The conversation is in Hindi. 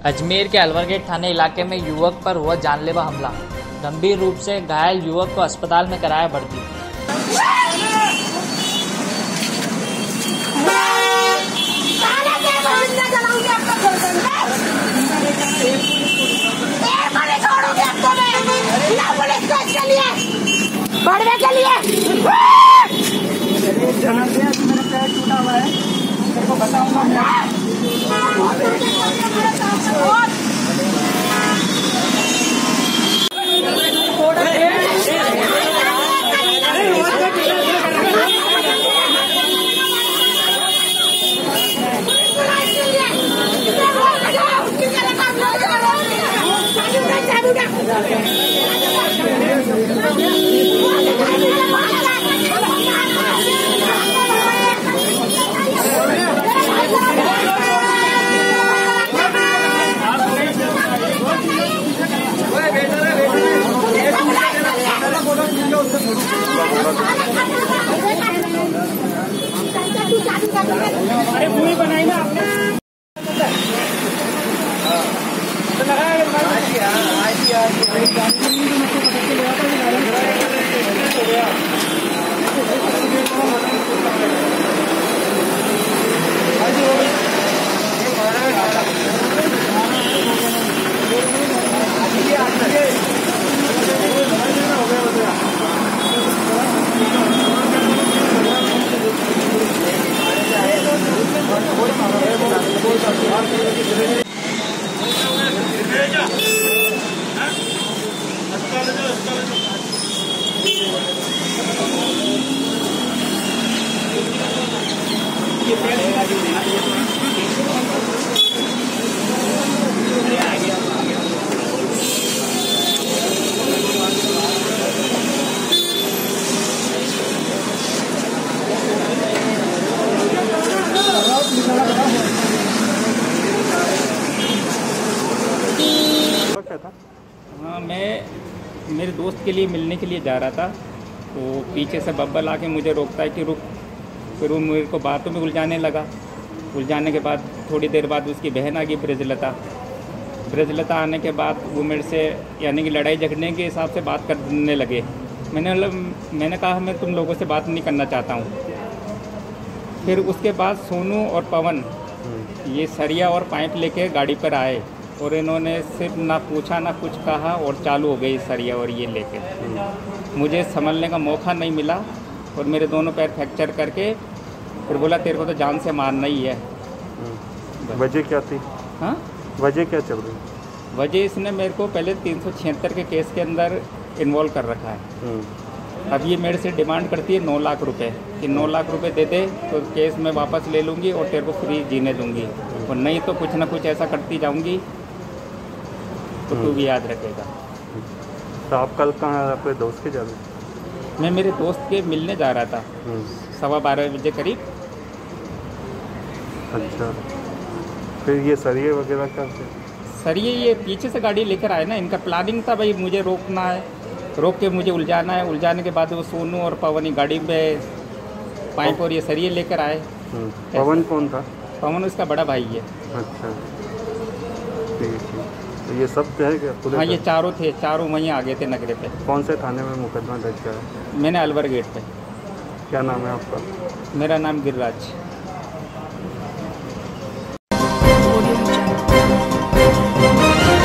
अजमेर के अलवर गेट थाने इलाके में युवक पर हुआ जानलेवा हमला। गंभीर रूप से घायल युवक को अस्पताल में कराया भर्ती। बढ़ने के लिए मेरा पैर टूटा हुआ है, तेरे को बताऊंगा मैं। अरे पूरी बनाई ना आपने हाँ, मैं मेरे दोस्त के लिए मिलने के लिए जा रहा था, तो पीछे से बब्बल आके मुझे रोकता है कि रुक। फिर वो मेरे को बातों में उलझाने लगा। उलझाने के बाद थोड़ी देर बाद उसकी बहन आ गई ब्रजलता आने के बाद वो मेरे से यानी कि लड़ाई झगड़ने के हिसाब से बात करने लगे। मैंने कहा मैं तुम लोगों से बात नहीं करना चाहता हूँ। फिर उसके बाद सोनू और पवन ये सरिया और पाइप लेके गाड़ी पर आए और इन्होंने सिर्फ ना पूछा ना कुछ कहा और चालू हो गई सरिया और ये लेके। मुझे संभलने का मौका नहीं मिला और मेरे दोनों पैर फ्रैक्चर करके फिर बोला तेरे को तो जान से मारना ही है। वजह क्या थी? हाँ, वजह क्या चल रही? वजह इसने मेरे को पहले 376 के केस के अंदर इन्वॉल्व कर रखा है। अब ये मेरे से डिमांड करती है 9 लाख रुपए कि 9 लाख रुपए दे दे तो केस मैं वापस ले लूँगी और तेरे को फ्री जीने दूँगी, और नहीं तो कुछ ना कुछ ऐसा करती जाऊँगी तो तू भी याद रखेगा। तो आप कल कहाँ अपने दोस्त के जा रहे? मैं मेरे दोस्त के मिलने जा रहा था 12:15 बजे करीब। अच्छा, फिर ये सरिये वगैरह क्या थे? सरिये ये पीछे से गाड़ी लेकर आए ना, इनका प्लानिंग था भाई मुझे रोकना है, रोक के मुझे उलझाना है। उलझाने के बाद वो सोनू और पवन गाड़ी में पाइप और ये सरिये लेकर आए। पवन कौन था? पवन उसका बड़ा भाई है। अच्छा, ठीक है। तो ये सब है क्या? हाँ, ये चारों थे, चारों वहीं आ गए थे नगरे पे। कौन से थाने में मुकदमा दर्ज किया है? मैंने अलवर गेट पे। क्या नाम है आपका? मेरा नाम गिरिराज।